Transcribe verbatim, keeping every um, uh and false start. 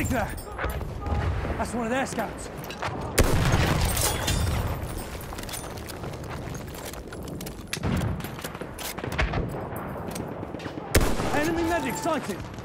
Take that. That's one of their scouts. Enemy medic sighted.